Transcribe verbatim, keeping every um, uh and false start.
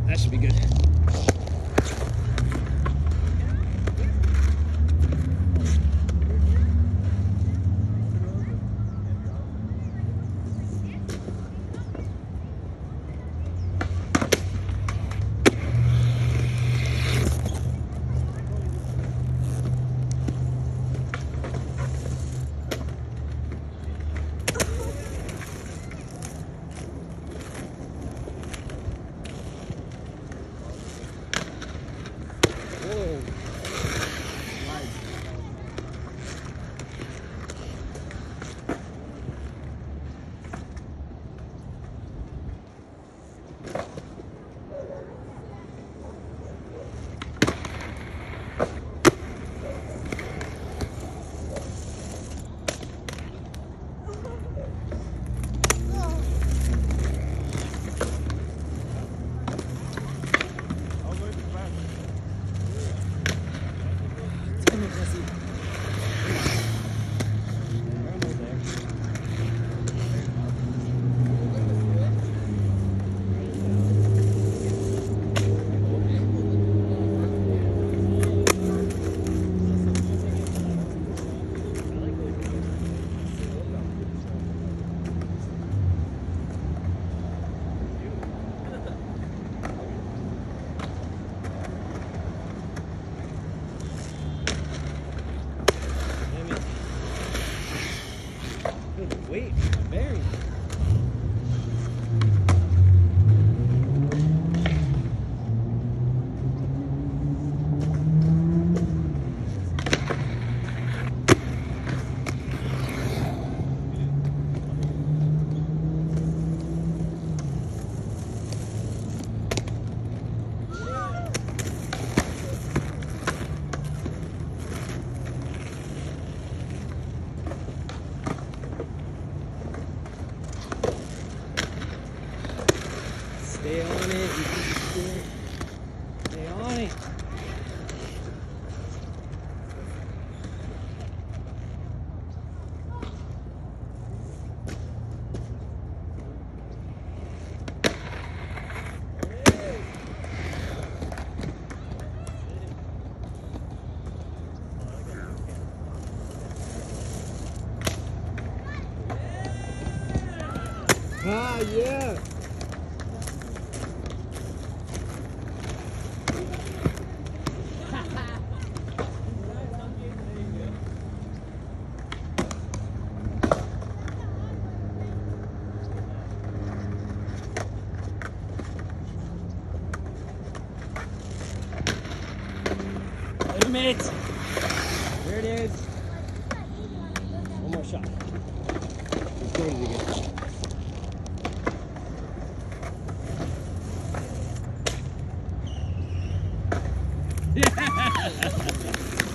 That should be good. Wait, very. Stay on it. You can just do it. Stay on it. Ah, yeah. Wait a minute. There it is. One more shot. Let's go to it again. Yeah!